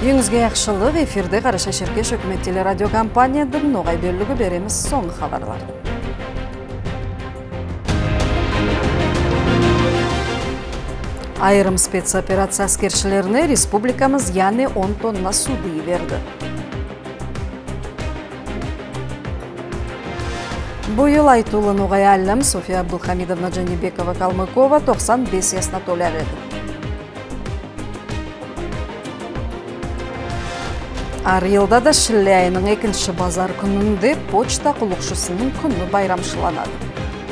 Еңізге яқшылық эфирде Қараша Шеркеш өкімет телерадиокомпаниядың ноғай бөлігі береміз соңғы хабарларды. Айрым спецоперация аскершілеріне республикамыз яны 10 тонна суды берді. Бұйыл айтулы ноғай әлім София Абдулхамидовна Джанибекова Калмыкова 95 ясына толяр еді. Ар елда да шілі айының 2-ші базар күнінде почта құлықшысының күні байрамшыланады.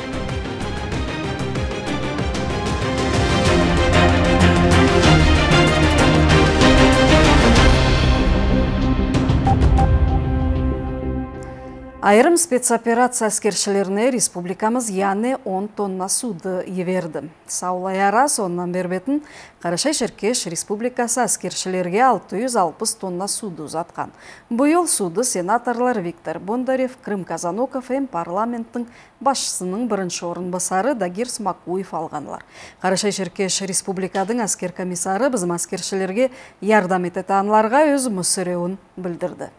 Айрым спецоперация аскершілеріне республикамыз яны 10 тонна суды еверді. Саулай ара соннан бербетін Қарашай Шеркеш республикасы аскершілерге 660 тонна суды ұзатқан. Бұйыл суды сенаторлар Виктор Бондарев, Крым Казаноков парламенттің басшысының бірінші орынбасары Дагир Смакуев алғанлар. Қарашай Шеркеш республикадың аскер комиссары bizim аскершілерге ярдам ететанларға өз мүсіреуін білдірді.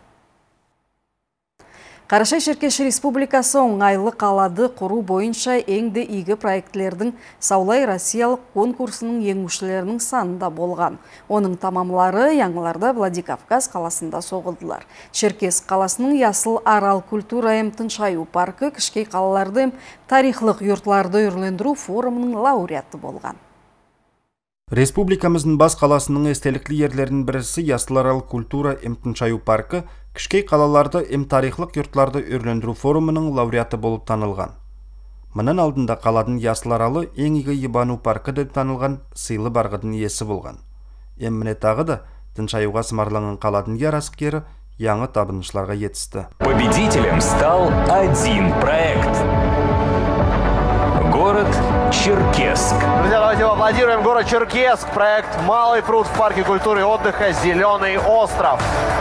Қарашай Шеркеш республикасы оңайлы қалады құру бойынша еңді игі проектлердің Саулай Россиялық конкурсының еңушілерінің санында болған. Оның тамамлары яңыларда Владикавказ қаласында соғылдылар. Шеркес қаласының Ясыл Арал культура емтін шаю паркі кішкей қалаларды тарихлық юртларды үрлендіру форумының лауреаты болған. Республикамыздың бас қаласының естелікли ерлерінің бірісі Ясыл Арал культура емтін шаю паркі кішкей қалаларды тарихлық юртларды өрлендіру форумының лауреаты болып танылған. Мұнын алдында қаладың Ясыл Аралы ең игі ебану паркі деп танылған сыйлы барғыдың иесі болған. Еміне тағы да тыншаюға сымарланған қаладың яраскері яңы табынышыларға етісті. Победителем стал один проект. Город Черкесск. Друзья, давайте поаплодируем город Черкесск. Проект «Малый пруд» в парке культуры и отдыха «Зеленый остров».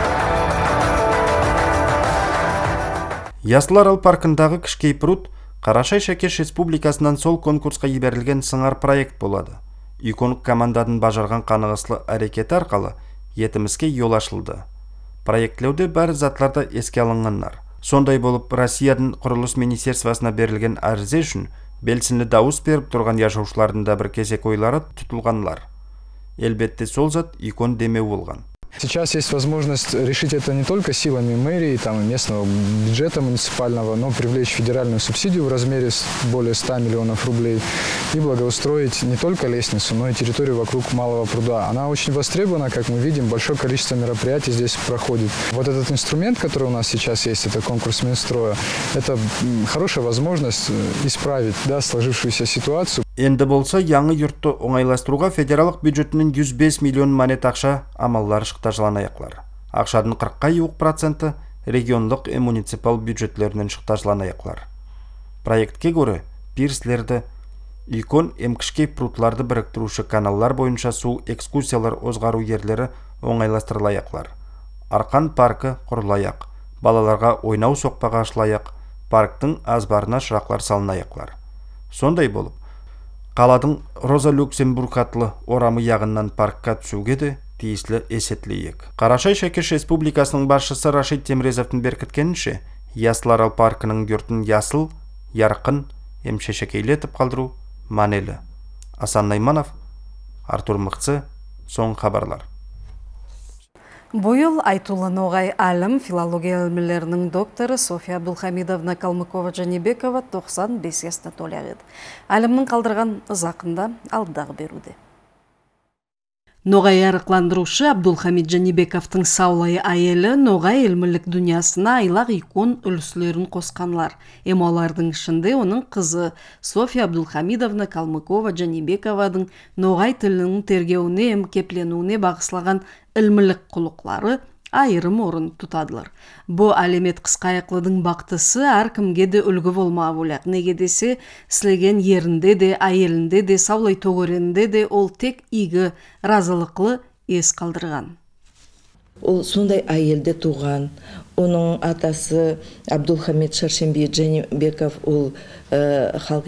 Ясыл Арал паркындағы кішкей пруд Қарашай Шеркеш республикасынан сол конкурсқа еберілген сыңар проект болады. Иконық командадың бажарған қанығыслы әрекеті арқалы етімізге ел ашылды. Проектлеуде бәрі затларда еске алынғанлар. Сондай болып, Россиядың құрылыс министерствосына берілген арзе үшін белсінді дауыс беріп тұрған яшаушылардың да бір кесек ойлары тұтылғанлар. Әлбетте сол зат икон демеу болған. Сейчас есть возможность решить это не только силами мэрии, местного бюджета муниципального, но привлечь федеральную субсидию в размере более 100 миллионов рублей и благоустроить не только лестницу, но и территорию вокруг Малого пруда. Она очень востребована, как мы видим, большое количество мероприятий здесь проходит. Вот этот инструмент, который у нас сейчас есть, это конкурс Минстроя, это хорошая возможность исправить сложившуюся ситуацию. Енді болса, яңы юртты оңайластыруға федералық бюджетінің 105 миллион манет ақша амаллар шықтажыланаяқлар. Ақшадың 40-қа еуқ проценті регионлық муниципал бюджетлерінен шықтажыланаяқлар. Проектке көрі пирслерді, икон емкішкей прутларды біріктіруші каналлар бойынша су экскурсиялар озғару ерлері оңайластырылаяқлар. Арқан паркі құрылаяқ, балаларға ойнау соқпаға ашылаяқ, парктың азбарына шырақлар салынаяқлар. Сондай болып, қаладың Роза Люксембург атлы орамы яғынан паркқа түсуге де тиісілі есетлейік. Қарашай Шеркеш республикасының басшысы Рашид Темрезовтың беркіткенінше, Ясыл Арал паркының юртын ясыл, ярқын, емшешекейлетіп қалдыру манелі. Асан Найманов, Артур Мықцы, соң хабарлар. Бұйыл айтулы ноғай әлім филология ілмілерінің докторы София Абдулхамидовна Калмыкова Джанибекова 95 ясына толяр еді. Әлімнің қалдырған ұзақында алдағы беруде. Ноғай арықландырушы Абдулхамид Джанибековтың саулайы айелі ноғай ілмілік дүниясына айлақ икон үлісілерін қосқанлар. Олардың ішінде оның қызы София Абдулхамидовна Калмыкова Джанибековадың ноғай тілінің тергеуіне кепленуіне бағыслаған ілмілік құлықлары айырым орын тұтадылар. Бұ әлемет қысқайықлыдың бақтысы әркімге де үлгі болма болақ. Неге десе, сілеген ерінде де, айелінде де, саулай тоғыренінде де ол тек игі разылықлы ес қалдырған. Ол сондай айелде туған. Оның атасы Абдулхамид Шаршемби Джанибеков, ол халық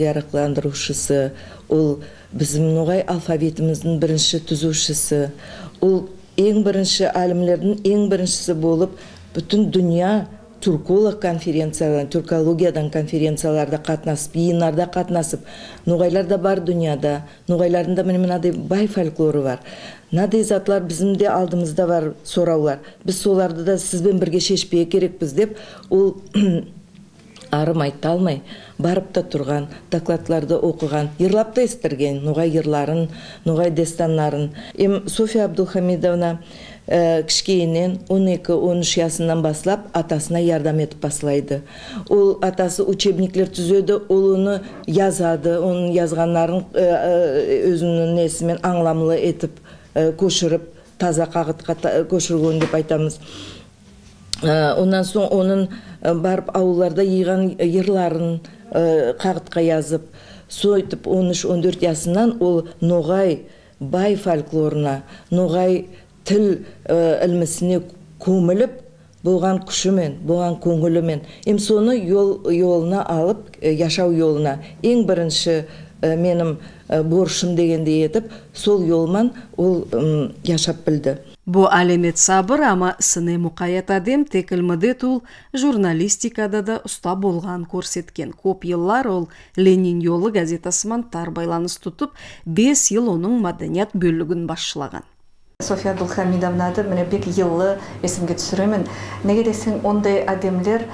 ярықландырушысы, ол біздің ноғай алфавитіміздің бірінші түзушісі. Ол ең бірінші алимлердің ең біріншісі болып бүтін дүния түрколог конференциялар, түркологиядан конференцияларда қатынасып, йыйындарда қатынасып, ноғайлар да бар дүнияда, ноғайларында мынадай бай фольклоры бар. Надай затлар біздің алдымызда бар сораулар. Біз соларды да сізбен бірге шешпей керекпіз деп, ол арым айта алмай, барып та тұрған, докладларды оқыған, ерлап та естірген, ноғай ерларын, ноғай дестанларын. София Абдулхамидовна кішкейінен 12-13 жасынан баслап атасына ярдам етіп баслайды. Ол атасы учебниклер түзеді, ол оны язады, оның язғанларын өзінің несімен аңламлы етіп көшіріп, таза қағытқа көшірген деп айтамыз. Онан соң оның барып ауылларда йыйған ерларын қағытқа язып, сөйтіп 13-14 жасынан ол ноғай бай фольклорына, ноғай тіл ілмісіне көміліп, болған күшімен, болған көңілімен, соны yoluna алып, яшау yoluna, ең бірінші менің борышым дегенде етіп, сол yolman ол яшап білді. Бу алемет сабыр, ама сыны мұқаят адем текілміде тул журналистикада да ұста болған көрсеткен. Көп еллар ол Ленин yolu газетасымен тар байланыс тұтып, 5 ел оның маданият бөлігін басшылаған. София Абдулхамидовнады міне бек елі есімге түсіремін. Неге десең, ондай адемлер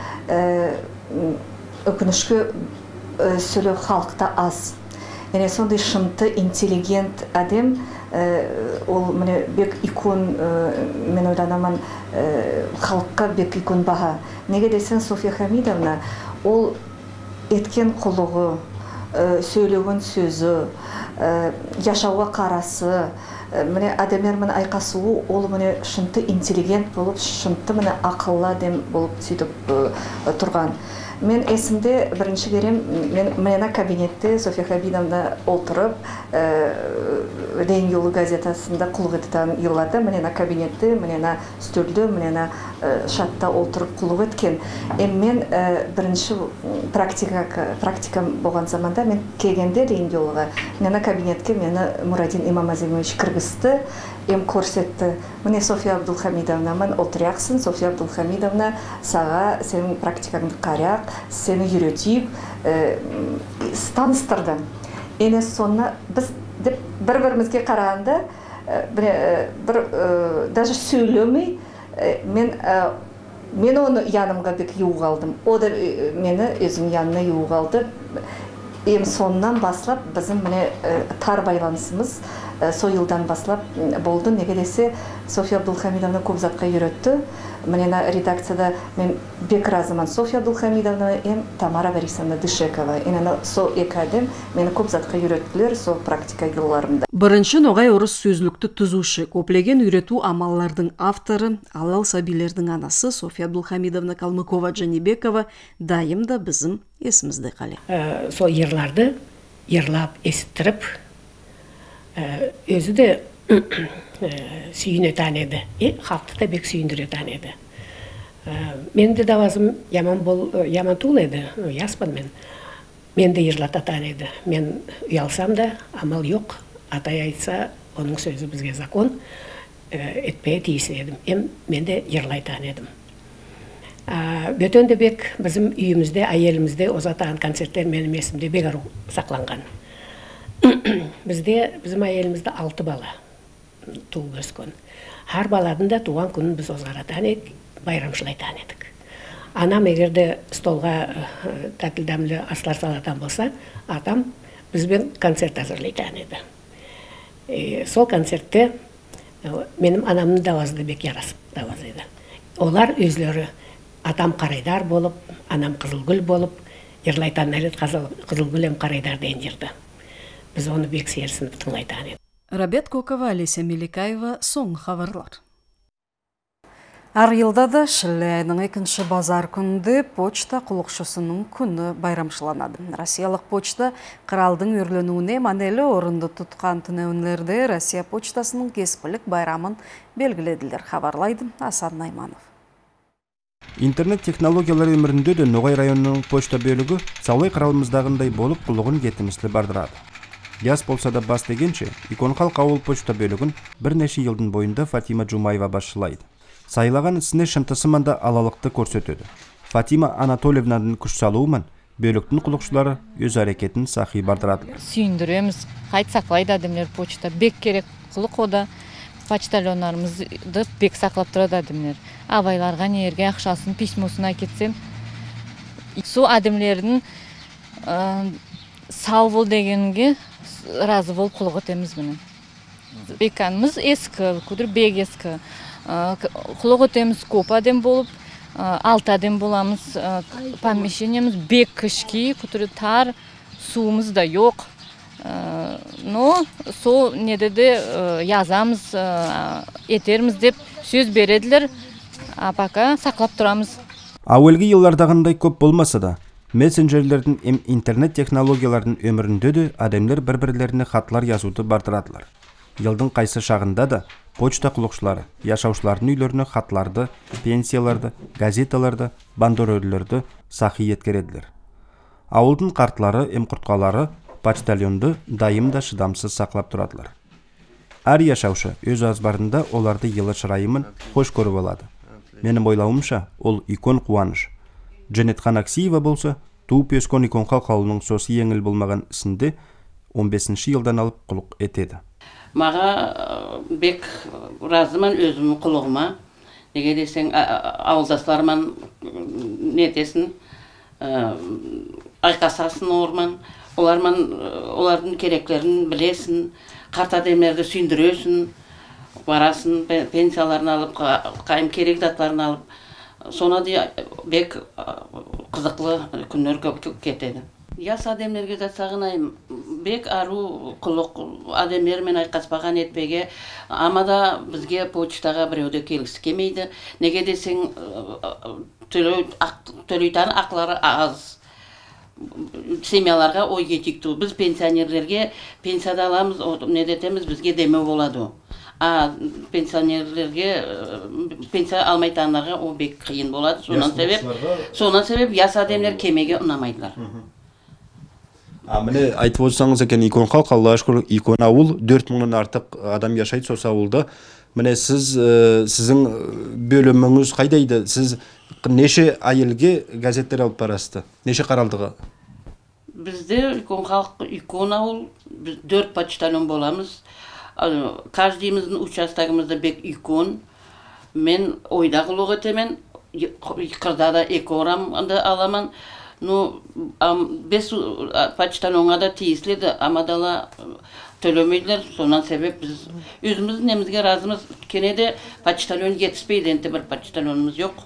өкінішкі сөйлеу халықта аз. Яғни сондай шымты, интеллигент адем, ол міне бек икон, мен ойланамын, халыққа бек икон баға. Неге десең, София Хамидовна, ол еткен құлығы, сөйлеген сөзі, яшауға қарасы, міне адамермен айқасуы, ол міне шынты интеллигент болып, шынты міне ақылла дем болып сөйтіп тұрған. Мен есімде бірінші керем, мені кабинетте София Хамидовна отырып, Ленин yolu газетасында құлық еткен елларда, мені кабинетте, мені стөлді, мені шатта отырып құлық еткен. Мен бірінші практикам болған заманда, мен келгенде Ленин yoluға, мені кабинетке мені Мурадин Имамазимович кіргізді, көрсетті. Міне София Абдулхамидовна, мен отыряқсың, София Абдулхамидовна, саға сенің практикаңды қаряқ, сені үйретіп, станыстырды. Ене сонына біз бір-бірімізге қарағанда, даже сөйлемей, мен оны янымға бек юғ алдым. О да мені өзім янына юғ алды. Сонынан баслап, біздің тар байланысымыз сол жылдан баслап болды. Неге десе, София Абдулхамидовна көп затқа үйретті. Мені редакцияда мен бек разыман София Абдулхамидовна и Тамара Борисовна Дышекова. Сол екі адем мені көп затқа үйреттілер сол практика жылларында. Бірінші ноғай орыс сөзлікті түзуші, көплеген үйрету амаллардың авторы, Алал Сабилердің анасы София Абдулхамидовна Калмыкова-Жанибекова дайымда біздің есімізді қали. Сол ерларды ерлап есіттіріп, өзі де сүйін өтен еді, халықты да бек сүйіндір өтен еді. Мен де давазым яман тул еді, яспын мен. Мен де ерлат атан еді. Мен ұялсам да амал жоқ, атай айтса, оның сөзі бізге закон, етпей тиісін едім. Мен де ерлайтан едім. Бөтен де бек біздің үйімізде, әйелімізде озатаған концерттер менің есімде бек ару сақланған. Біздің әйелімізде 6 бала туып өскен. Har баладың да туған күнін біз озғаратан едік, байрамшылайтан едік. Анам егерде столға тәтілдәмлі аслар салатан болса, атам бізбен концерт hazırlaytan еді. Сол концертте менің анамның давазды бек ярасып даваз еді. Олар өзлері атам қарайдар болып, анам қызылгүл болып, ерлайтан нәрет қызылгүлем қарайдар дейін жерді. Біз оны бек серісін тыңлайтан еді. Рабет Кокова, Алеся Меликаева, соң хабарлар. Ар елда да шілі айының 2-ші базар күнді почта құлықшысының күні байрамшыланады. Россиялық почта қыралдың өрленуіне манелі орынды тұтқан түнеуінлерде Россия почтасының кеспілік байрамын белгіледілер, хабарлайды Асан Найманов. Интернет технологиялар өмірінде де Ноғай районының почта бөлігі Саулай қыралымыздағындай болып құлығын кетімісілі бардырады. Яс болса да бас дегенше, Икон халк ауыл почта бөлігін бірнеше елдің бойында Фатима Жумаева басшылайды. Сайлаган ісіне шынтысыманда алалықты көрсөтөдү. Фатима Анатольевнаның күш салуымен бөліктің құлықшылары өз әрекетін сақи бардырадылар. Сүйіндіреміз, қайт сақлайды адамлер почта. Бек керек құлық ода почтальондарымызды бек сақлап тұрады адамлер. Абайларға нерге ақшасын письмосына кетсем, со адамлердің сау бол дегенге разы бол құлық өтеміз бұны. Беканымыз ескі, күдір бек ескі. Құлық өтеміз көп адам болып, 6 адам боламыз, помещениямыз бек кішкі, күтірі тар, суымыз да жоқ. Но сол недеде язамыз, етеріміз деп сөз береділер, пока сақлап тұрамыз. Ауылғы еллардағындай көп болмаса да, мессенджерлердің интернет технологиялардың өмірінде де адамдар бір-бірлеріне хатлар yazуды бардырадылар. Елдің қайсы шағында да почта құлықшылары яшаушылардың үйлеріне хатларды, пенсияларды, газеталарды, бандерольдерді сақи еткереділер. Ауылдың қартлары, құртқалары почтальонды дайымда шыдамсыз сақлап тұрадылар. Әр яшаушы өз азбарында оларды елі шырайымын қош көріп алады. Менің ойлауымша, ол Икон қуаныш. Жанетхан Аксиева болса, туып өскен Икон халк ауылының сосы еңіл болмаған ісінде 15-ші жылдан алып құлық етеді. Маға бек разыман өзімнің құлығыма. Неге десең, ауылдасларыман нетесін, айқасасын орман, олардың керектерін білесін, қарт адамдарды сүйіндіресін, барасын, пенсияларын алып, қайым керек затларын алып, соны де бек қызықлы күндер көп кетеді. Яс адамдерге жатсағынайым, бек ару құлық адамдермен айқаспаған етпеге, амада бізге почтаға біреуді келгісі келмейді. Неге десең, төлейтан ақлары аз. Семьяларға ой кетікті. Біз пенсионерлерге пенсияда аламыз, не детеміз бізге деме болады. Пенсионерлерге пенсия алмайтандарға о бек қиын болады. Сонан себеп яс адамдер кемеге ұнамайдылар. Міне айтып отырсаңыз екен, Икон халк, Аллаға шүкір, Икон ауыл 4000-нан артық адам яшайды сосы ауылда. Міне сіздің бөліміңіз қайдайды? Сіз неше айылге газеттер алып барасыз? Неше қаралдығы? Бізде Икон халк, Икон ауыл, біз 4 почтальон боламыз. Каждыйымыздың участогымызда бек Икон. Мен ойда құлық етемен, қырда да 2 орамды аламан. Ну, 5 почтальонға да тиеследі, амадала төлемейділер. Сонан себеп біз өзіміз немізге разымыз. Кенеде почтальон жетіспейді, енті бір почтальонымыз жоқ.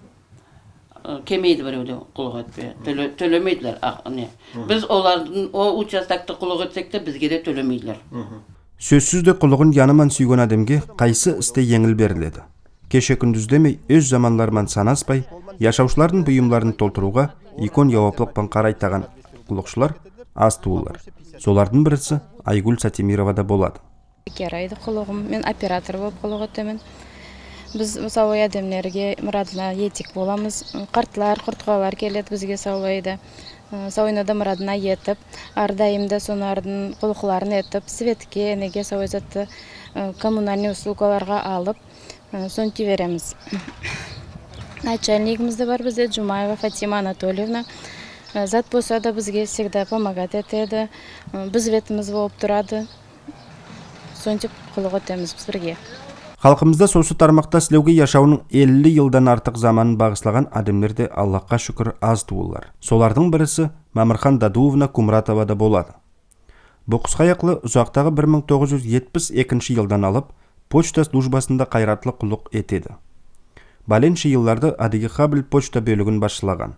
Кемейді біреуде құлық етпе, төлемейділер. Біз олардың о участокты құлық етсек те бізге де төлемейділер. Сөзсізді құлығын яныман сүйген адамге қайсы істе еңіл беріледі. Кеше күндіздемей өз заманлармен санаспай, яшаушылардың бұйымларын толтыруға Икон жауаплықпен қарайтаған құлықшылар аз туылар. Солардың бірісі Айгүл Сатимировада болады. Керайды құлығым, мен оператор болып құлық өтемін. Біз сауай адамлерге мұрадына етік боламыз. Қартлар, құртқалар келеді бізге сауайды. Сауайнада мұрадына етіп, ардайымда сонардың құлықларын етіп, светке, неге сауайзатты коммунальный услугаларға алып, сон тивереміз. Начальнигімізді бар бізде, Жумаева Фатима Анатольевна. Зат болса да бізге всегда помогат етеді. Біз ветіміз болып тұрады. Сонтип құлық өтеміз біз бірге. Халқымызда сосы тармақта сілеуге яшауының 50 жылдан артық заманын бағыслаған адамдерде Аллахқа шүкір аз туылар. Солардың бірісі Мамырхан Дадуовна Кумратовада болады. Бұл қысқаяқлы ұзақтағы 1972 жылдан алып, почта службасында қайратлы құлық етеді. Баленші жылларды Адыги Хабіл почта бөлігін басшылаған.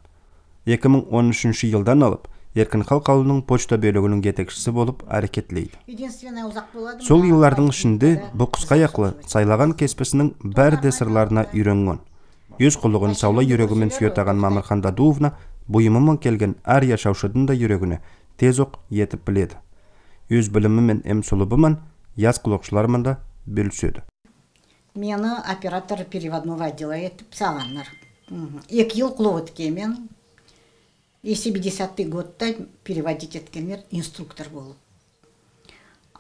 2013 жылдан алып, Еркін халк ауылының почта бөлігінің жетекшісі болып әрекетлейді. Сол жыллардың ішінде бұл қысқаяқлы сайлаған кеспесінің бәрде сырларына үйренген. Өз құлығын саулай жүрегімен сүйетаған Мамырхан Дадуовна бұйымымен келген әр яшаушыдың да жүрегіне тез оқ етіп біледі. Өз білімі мен сұлыбымен яз құлықшыларымен да бөліседі. Мені оператор переводного отдела етіп сағанлар. 2 ел құлық өткемен. Если 50-й годта переводить еткенлер инструктор болып.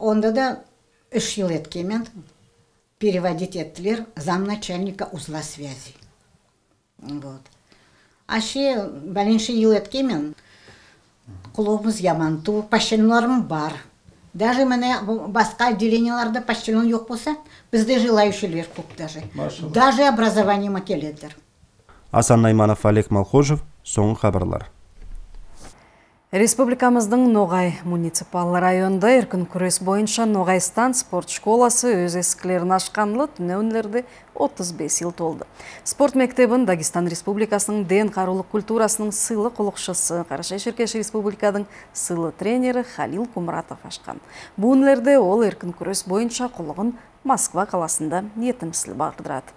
Онда да 3 жыл еткемен переводить еттілер замначальника узла связи. Вот. Аще бәленші ел еткемен құлыбыз яманту, пашчелонларым бар. Даже мене басқа отделенияларда пашчелон жоқ болса, бізде желающилер көп даже. Даже образование келедір. Асан Найманов, Олег Малхожев, соңғы хабарлар. Республикамыздың Ноғай муниципал районда еркін күрес бойынша Ноғайстан спорт школасы өз ескілерін ашқанлы түнеунлерді 35 ел толды. Спорт мектебін Дагестан Республикасының ден қарулық культурасының сылы құлықшысы, Қарашай-Шеркеш Республикадың сылы тренері Халил Кумратов ашқан. Бұнлерде ол еркін күрес бойынша құлығын Москва қаласында етімсіл бағдырады.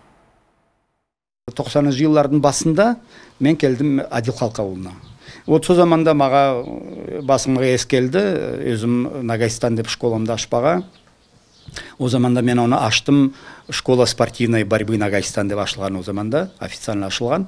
90 жыллардың басында мен келдім Адил Халқа ауылына. Вот со заманда маға басымға ес келді, өзім Ногайстан деп школамды ашпаға. О заманда мен оны аштым, школа спортивной борьбы Ногайстан деп ашылған о заманда, официально ашылған.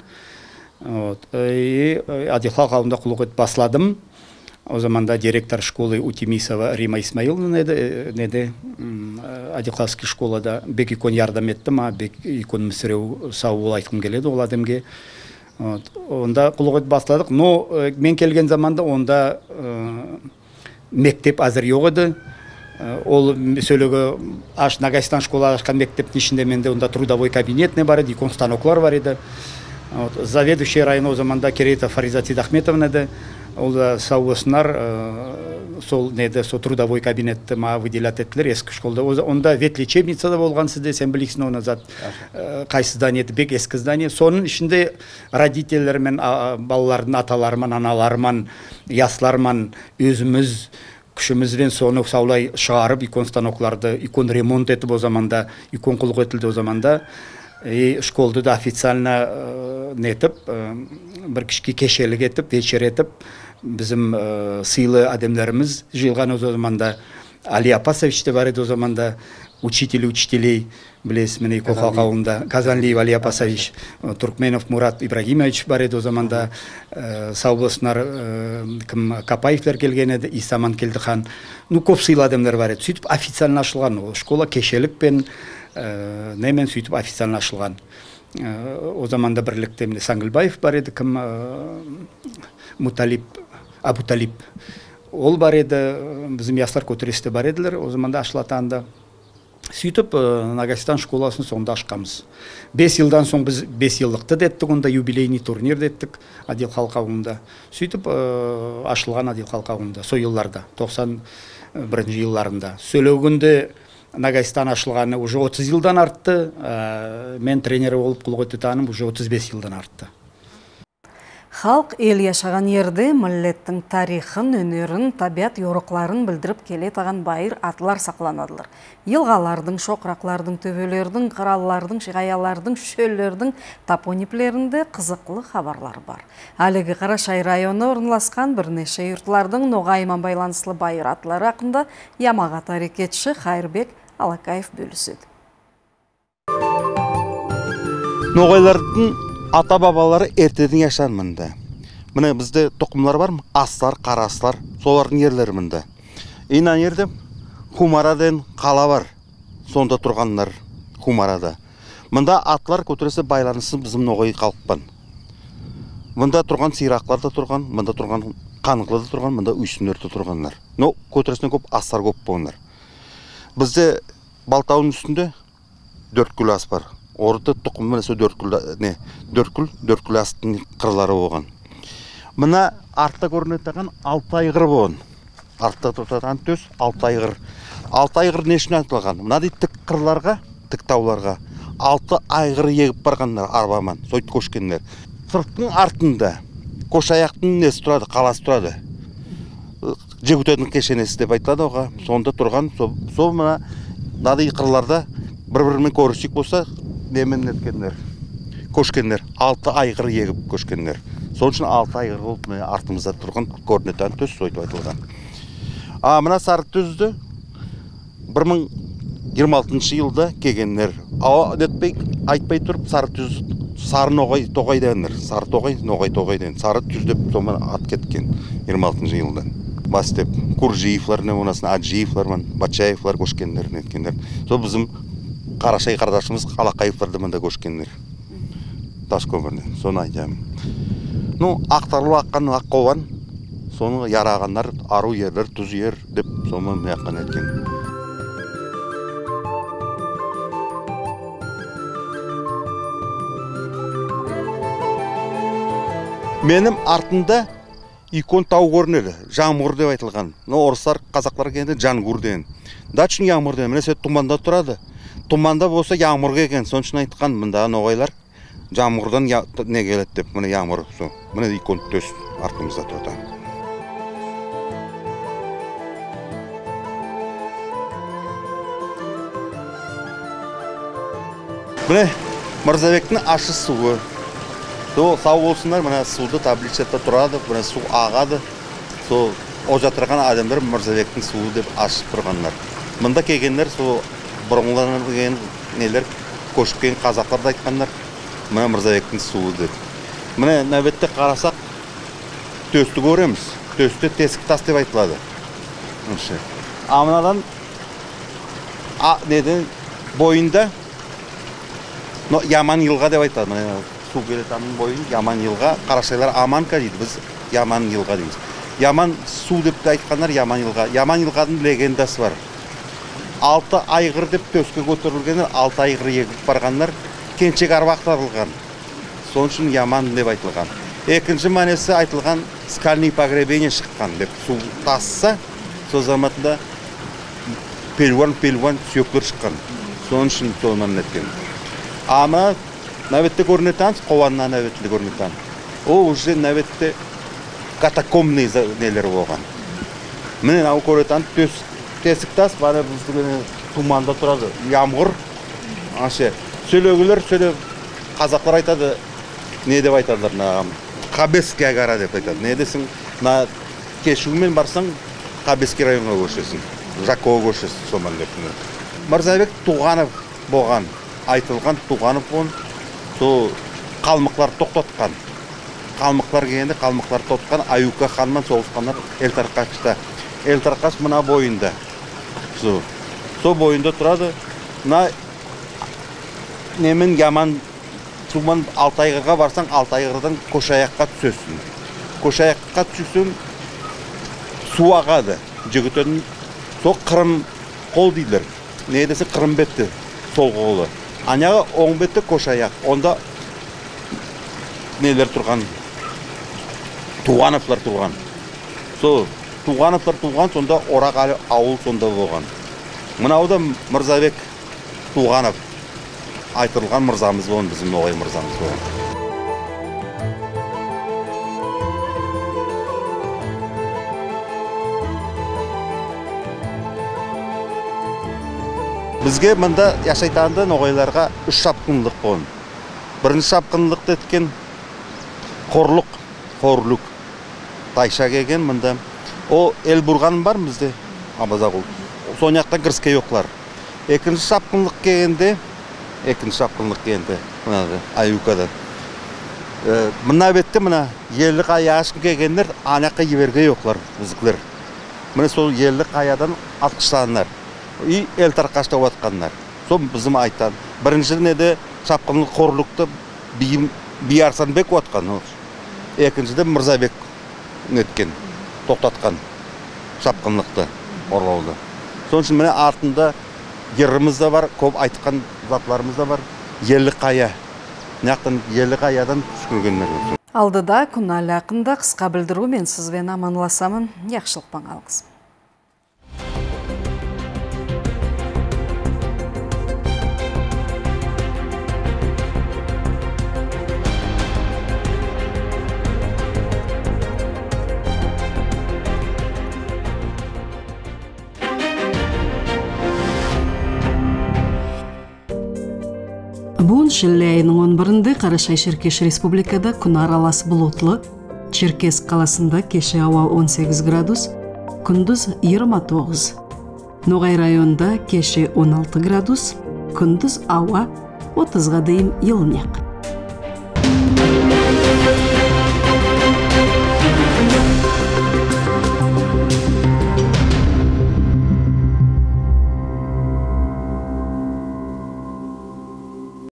Адил Халқа ауылында құлық өт басладым. О заманда директор школы Утимисова Рима Исмаиловна еді, Адилхалский школада бек икон ярдам етті ма, бек икон мүсіреу сау бол айтқым келеді ол адамге. Онда құлық өт басладық, но мен келген заманда онда мектеп әзір жоқ еді. Ол сөйлегі Ногайстан школа ашқан мектептің ішінде менде онда трудовой кабинетне бар еді, икон станоклар бар еді. Заведующий район о заманда Керейтов Фариза Тидахметовна еді. Ол сауысынар сол трудовой кабинетті ма выделят еттілер ескі школда. Онда ветлечебницада болған сізде, сен біліксін оны зат қайсы здание, бек ескі здание. Соның ішінде родителермен, балалардың аталарымен, аналарымен, яслармен өзіміз күшімізбен соны саулай шығарып, икон станокларды, икон ремонт етіп о заманда, икон құлық етілді о заманда. Школды да официально нетіп, бір кішке кешелік етіп, вечер етіп, біздің сыйлы адамдарымыз жиылған о заманда. Али Апасович те бар еді о заманда, учителей, білесіз, міне Қолқалқа ауылында, Казанлиев Али Апасович, Туркменов Мурат Ибрагимович бар еді о заманда, саулысынар Капаевлер келген еді, Исаман Келдіхан. Көп сыйлы адамдар бар еді. Сөйтіп официально ашылған школа кешелікпен, немен сөйтіп официально ашылған. О заманда бірлікте Саңгілбаев бар еді, Абу Талип. Ол бар еді, біздің яслар көтересте бар еділер, о заманда ашылатанда. Сөйтіп Ногайстан школасын соңда ашқамыз. 5 жылдан соң біз 5 жылдықты деттік, онда юбилейный турнир деттік Адил Халқа ауылында. Сөйтіп ашылған Адил Халқа ауылында, сол жылларда, 91 жылларында. Сөйлегінде Ногайстан ашылғаны уже 30 жылдан артты, мен тренері болып құлық өтті таным уже 35 жылдан артты. Халq ел яшаған ерде миллеттің тарихын, өнерін, табиат yorықларын білдіріп келе таған байыр атлар сақланадылар. Елғалардың, шоқырақлардың, төбелердің, қыраллардың, шығаялардың, шөллердің топониплерінде қызықлы хабарлар бар. Әлігі Қарашай районы орналасқан бірнеше юртлардың Ноғаймен байланыслы байыр атлары ақында Ямағат әрекетші Хайырбек Алакаев бөліседі. Ноғайлардың ата-бабалары ертеден яшан мында. Міне бізде тоқымлар бар, астар, қарастар, солардың ерлері мында. Инан ердім, Хумараден қала бар, сонда тұрғанлар Хумарада. Мында атлар көтересі байланысын біздің Ноғай қалықпан. Мында тұрған сирақлар да тұрған, мында тұрған қанықлар да тұрған, мында үйсінлер де тұрғанлар. Но көтересіне көп астар көп болғанлар. Бізде Балтауының үстінде 4 күл ас бар. Орды тұқым мінесі 4 күл астың қырлары болған. Мына артта көрінетіған 6 айғыр болған. Артта тұртаған төс 6 айғыр. 6 айғыр нешін айтылған? Мына дейді тік қырларға, тік тауларға 6 айғыр егіп барғандар арбаман, сойт көшкендер. Сырттың артында көш аяқтың несі тұрады, қаласы тұрады. Жегутетін кешенесі деп айтылады оға. Сонда тұрған, сол мына нады қырларда бір-бірімен көрісік болса, немен еткендер, көшкендер, 6 айғыр егіп көшкендер. Сол үшін 6 айғыр болып артымызда тұрған көрінеттен төс сойып айтылған. Мына сары төзді 1026 жылда кегендер. Айтпай тұрып сары төз, сары ноғай тоғай дегендер. Сары тоғай, ноғай тоғай деген. Сары төз деп сомен ат кеткен 26 жылдан. бас деп Куржиевлар не болмасын, Аджиевлар, Батчаевлар көшкендер, неткендер. Сол біздің Қарашай қардашымыз Қалақаевларды мында көшкендер. Тас көмірден, соны айтамын. Ну, ақтарылу аққан аққован, соны ярағандар, ару ерлер, тұз ер деп соны маяққан еткен. Менің артында икон тау көрінеді, жаңғыр деп айтылған. Орыстар, қазақтар кенде жаңғыр деген. Дачын жаңғыр деген, міне сөйт тұманда тұрады. Тұманда болса жаңғырға екен, соншын айтқан мында ноғайлар жаңғырдан не келеді деп, міне жаңғыр. Міне икон төс артымызда тұрады. Міне Мырзабектің ашы суы. Сау болсындар, мына суды табличата тұрады, мына су ағады. Сол ожатырған адамдар Мырзабектің суы деп ашып тұрғандар. Мында келгендер, сол бұрынғыларынан келген нелер көшіп келген қазақтарды айтқандар, мына Мырзабектің суы деп. Міне нәбетте қарасақ, төсті көреміз. Төсті тесік тас деп айтылады. Амынадан бойында Яман елға деп айтады. Су келетанның бойын Яман елға, Қарашайлар Аманка дейді, біз Яман елға дейміз. Яман су деп айтқандар Яман елға. Яман елғадың легендасы бар. 6 айғыр деп төске көтерілгендер, 6 айғыр егіп барғандар, кеншек арбақтарылған. Соның үшін Яман деп айтылған. Екінші мәнесі айтылған скальный погребение шыққан деп. Су тасса, сол заматында пелуан сүйектер шыққан. Соның үшін сол мән еткен. Ама нәветті көрінетаныз, қованнан нәветті көрінетан. Ол уже нәветті катакомный нелер болған. Міне нау көрінетан тесік тас, бәрі біздің тұманда тұрады. Ямғыр, сөйлегілер, қазақтар айтады, не деп айтадылар, Қабеске агара деп айтады. Не десің, кешумен барсаң, Қабеске районға көшесің, Жакова көшесің, соман деп. Мырзабек Туғанов болған, айтылған Туғанов болған, сол қалмықлар тоқтатқан. Қалмықлар келгенде қалмықлар тоқтатқан, Аюка ханмен соғысқандар Элтарқашта. Элтарқаш мына бойында. Сол бойында тұрады. Немен Яман Суман Алтайғырға барсаң, Алтайғырдан Көшаяққа түсесің. Көшаяққа түсесің, су ағады. Жігіттердің сол қырым қол дейлер. Не десе қырым бетті сол қолы. Аняға оң бетті Көшаяқ. Онда нелер тұрған, Туғановлар тұрған. Сол Туғановлар тұрған, сонда Орақ ауыл сонда болған. Мұнауда Мырзабек Туғанов айтырылған мырзамыз болған, біздің ноғай мырзамыз болған. Бізге мұнда яшайтанды ноғайларға 3 шапқынлық болған. Бірінші шапқынлық деткен қорлық, тайша келген мұнда. О, ел бұрғаным бар бізде, Абазағұл. Соняқтан кіріске yoqlar. Екінші шапқынлық келгенде, Аюкадан. Мұна бетті, мұна ерлі қая ашқын келгендер, анаққа еверге yoqlar біздікілер. Мұна сол ерлі қаядан атқыштанlar. И Элтарқашта отқандар. Сол біздің айтқан. Бірінші неде шапқынлық қорлықты Биярсанбек отқан. Екіншіде Мырзабек неткен, тоқтатқан шапқынлықты орлауды. Соның үшін міне артында еріміз де бар, көп айтқан затларымыз да бар. Ерлі қая. Неқтен ерлі қаядан түскілгендер. Алдыда күн әлақында қысқа білдіру мен сізбен аманласамын. Яқшылық паңалыңыз. Бүгін шілде айының 11-інде Қарашай-Шеркеш республикада күн аралас бұлытлы, Черкесск қаласында кеше ауа 18 градус, күндіз 29. Ноғай районда кеше 16 градус, күндіз ауа 30-ға дейін жылынақ.